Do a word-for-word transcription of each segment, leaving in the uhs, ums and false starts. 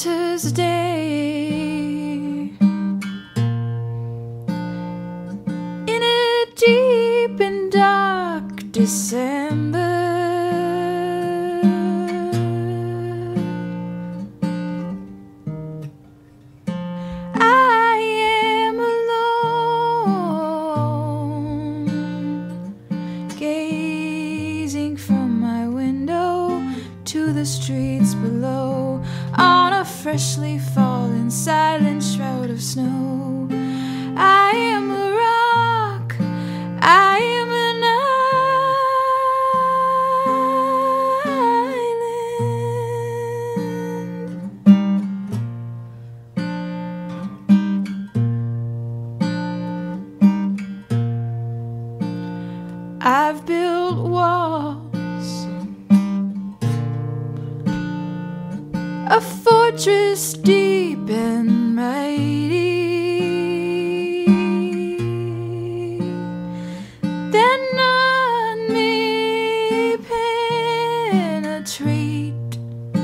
winter's day, in a deep and dark December. I am alone, gazing from my window to the streets below, on a freshly fallen silent shroud of snow. I am a rock, I am an island. I've built walls, a fortress deep and mighty, that none may penetrate.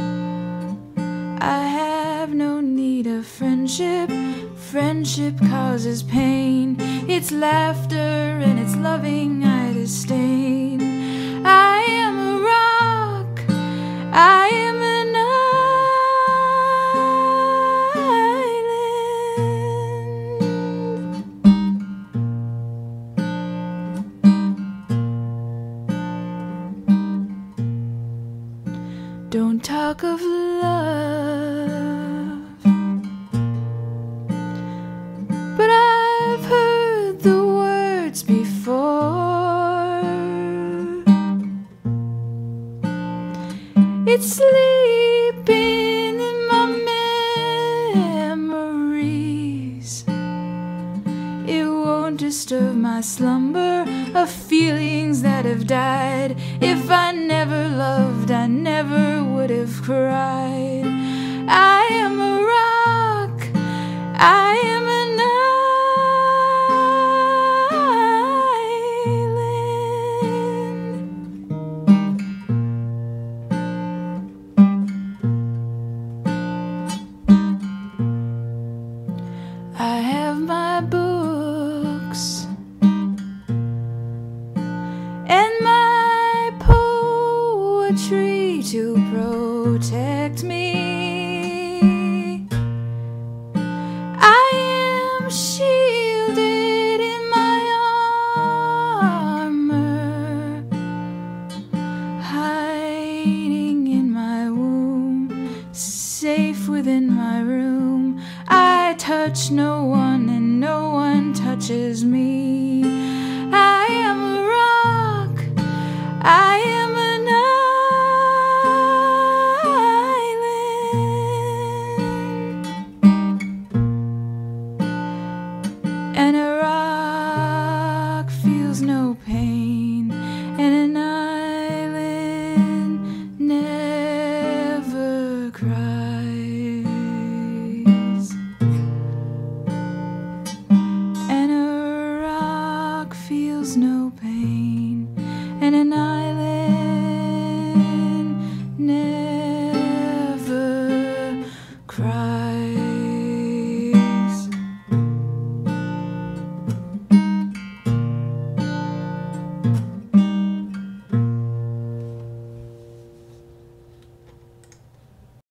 I have no need of friendship. Friendship causes pain. Its laughter and its loving I disdain. I am a rock, I am an island. Don't talk of love, but I've heard the words before. It's sleeping in my memories. It won't disturb my slumber of feelings that have died. If I never loved, I never would have cried. I am a rock, I am an I have my books and my poetry to protect me. I am shielded in my armor, hiding in my womb, safe within my room. I touch no one and no one touches me.